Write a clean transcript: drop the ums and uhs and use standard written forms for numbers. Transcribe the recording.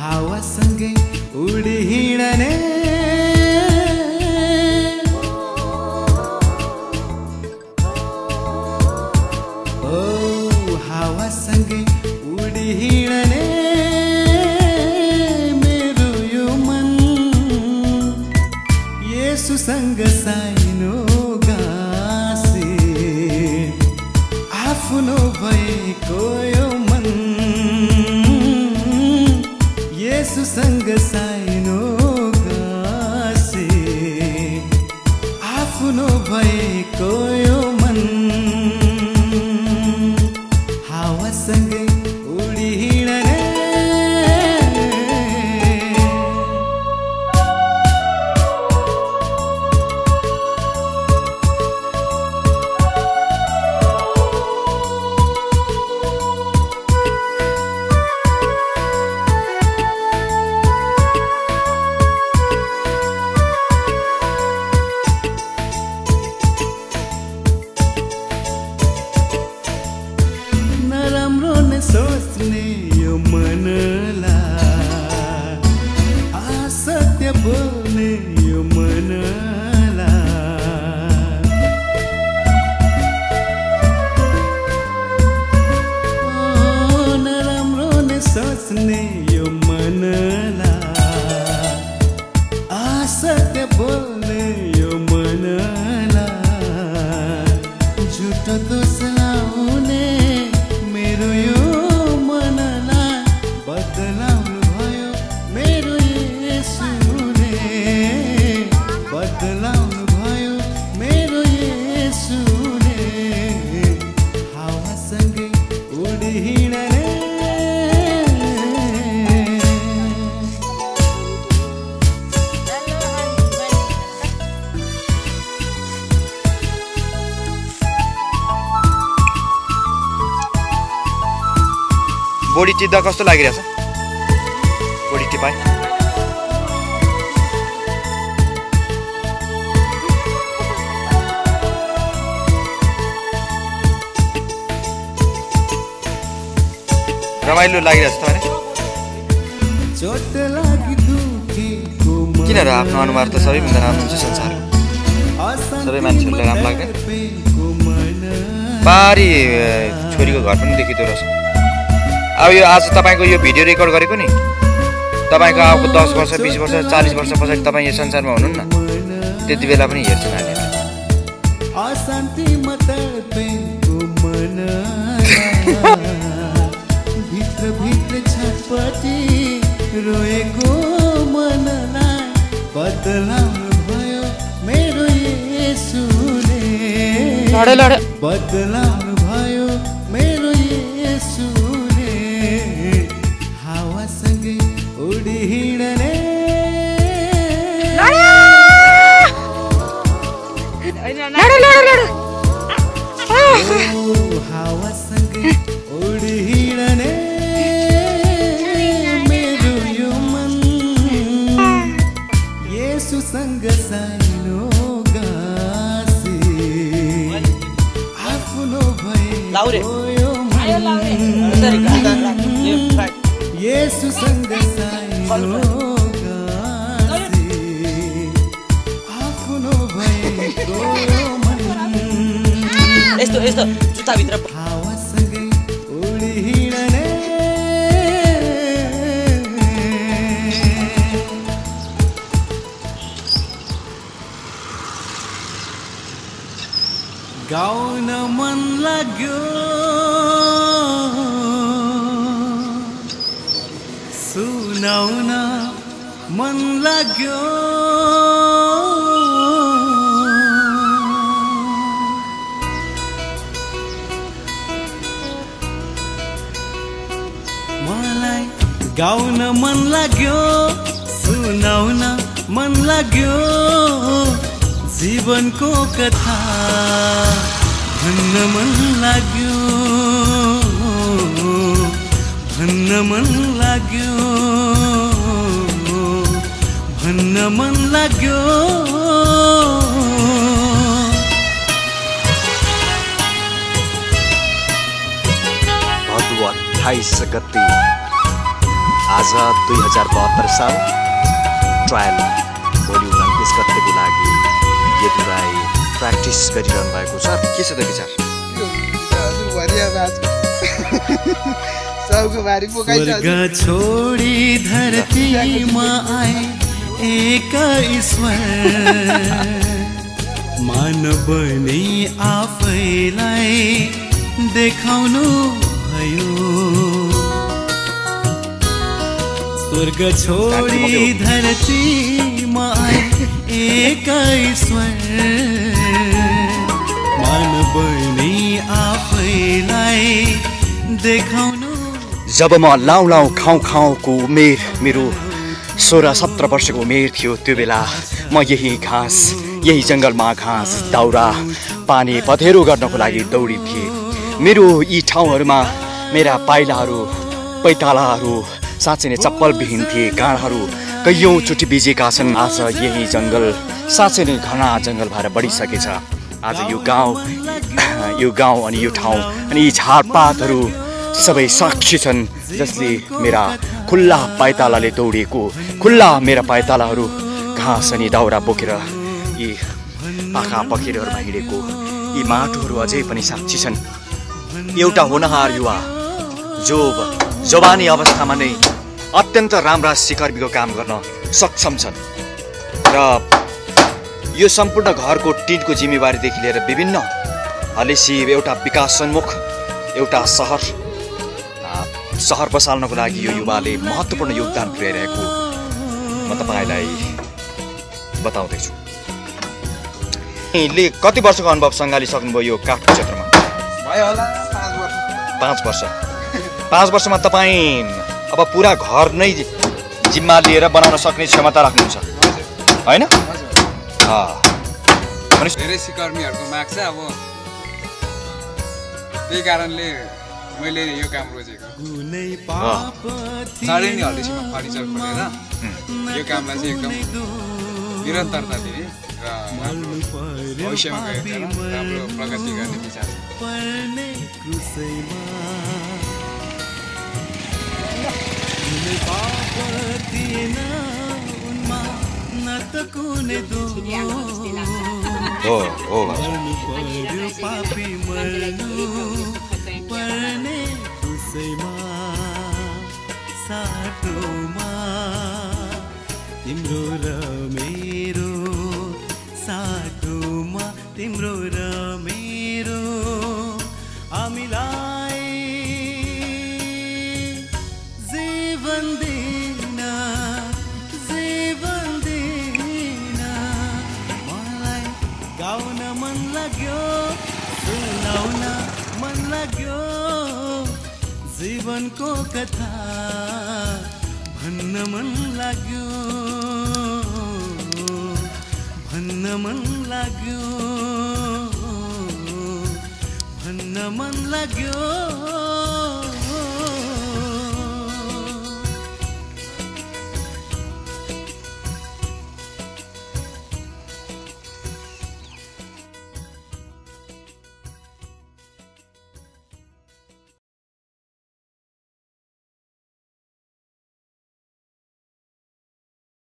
हावासँगै उडी हिँड्ने हावासँगै उडी हिँड्ने मेरो यो मन येशूसँग साइनो गाँसे आफ्नो भएको यो मन येशूसँग साइनो गाँसे आफ्नो भएको यो मन हावासँगै उडी हिँड्ने सोच्ने यो मनलाई असत्य बोल्ने यो मनलाई नराम्रो नै सोच्ने यो मनलाई असत्य बोल्ने यो मनलाई झुटो दोष लाउने मेरो यो मनलाई बदलाउनु भयो मेरो येशूले बदलाउनु भयो मेरो येशूले हावासँगै उडी हिँड्ने बॉडी टिप्दा कस्तो लागिरहेछ बॉडी टिपाइ रमाइलो लागिरहेछ तपाईलाई किन र आफ्नो अनुहार त सबैभन्दा राम्रो हुन्छ संसारको सबै मान्छेहरूलाई राम्रो लाग्दैन बारी छोरीको घर पनि देखिँदो रहेछ अब यो आज तपाईको यो भिडियो रेकर्ड गरेको नि तपाईको अब 10 वर्ष 20 वर्ष 40 वर्ष पछाडि तपाई यो संसारमा हुनुहुन्न त्यति बेला पनि हेर्छ नानीहरु अशान्ति मतलबको मन भित्र भित्र छटपटी रोएको मनलाई बदलाउनु भयो मेरो येशूले बदलाउनु भयो मेरो येशूले हावासँगै उडी हिँड्ने हावासँगै उडी हिँड्ने मेरो यो मन येशूसँग साइनो गाँसे आफ्नो भएको यो मन येशूसँग साइनो गाँसे आफ्नो भएको यो मन यस्तो जुत्ता भित्र हावासँगै उडी हिँड्ने गाउन मन लाग्यो सुनाउन मन लाग्यो मलाई गाउन मन लाग्यो सुनाउन मन लाग्यो जीवनको कथा भन्न मन लाग्यो भन्न मन लाग्यो भन्न मन लाग्यो भदौ 28 गते आज 2072 साल ट्रायल भोलि 29 गतेको लागि यदुराई प्र्याक्टिस गरिरहनु भएको छ। के छ त विचार? स्वर्ग छोडी धरतीमा आए एक ईश्वर, मानव नै आफैलाई देखाउनु भयो। स्वर्ग छोडी धरतीमा आए एक ईश्वर, मानव नै आफैलाई देखाउनु। जब म लाउँ लाउँ खाउँ खाउँको उमेर मेरो 16-17 वर्षको उमेर थियो, त्यो बेला म यही घाँस यही जङ्गलमा घाँस दाउरा पानी पँधेरो गर्नको लागि दौडिन्थेँ। मेरो यी ठाउँहरूमा मेरा पाइलाहरू पैतालाहरू साँच्चै नै चप्पलविहीन थिए। काँडाहरू कैयौँ चोटि बिजेका छन्। आज यही जङ्गल साँच्चै नै घना जङ्गल भएर बढिसकेछ। आज यो गाउँ अनि यो ठाउँ अनि यी झारपातहरू सबै साक्षी छन्, जसले मेरा खुल्ला पाइतालाले दौडिएको, खुल्ला मेरा पाइतालाहरू घाँस अनि दाउरा बोकेर यी पाखा पखेरहरूमा हिँडेको यी माटोहरू अझै पनि साक्षी छन्। एउटा होनहार युवा जो जवानी अवस्थामा नै अत्यन्त राम्रा सिकर्मीको काम गर्न सक्षम छन् र यो सम्पूर्ण घरको टिनको जिम्मेवारीदेखि लिएर विभिन्न हलेसी एउटा विकासोन्मुख एउटा सहर बसाल्नको लागि यो युवाले महत्त्वपूर्ण योगदान पुर्याइरहेको म तपाईँलाई बताउँदैछु। ले कति वर्षको अनुभव सङ्घालिसक्नुभयो यो काठको क्षेत्रमा? भयो होला 5 वर्ष। 5 वर्षमा तपाईँ अब पुरा घर नै जिम्मा लिएर बनाउन सक्ने क्षमता राख्नुहुन्छ होइन? धेरै सिकर्मीहरूको माग छ। अब त्यही कारणले मैले यो काम रोजेको। चाँडै नै हल्दैछिमा फर्निचर खोलेर यो कामलाई चाहिँ एकदम निरन्तरता दिने र भविष्यमा गएर राम्रो प्रगति गर्ने विचार छ। तिम्रो र मेरो साटोमा, तिम्रो र मेरो हामीलाई जीवन दिन मलाई गाउन मन लाग्यो, सुनाउन मन लाग्यो जीवनको कथा भन्न मन लाग्यो, भन्न मन लाग्यो, भन्न मन लाग्यो।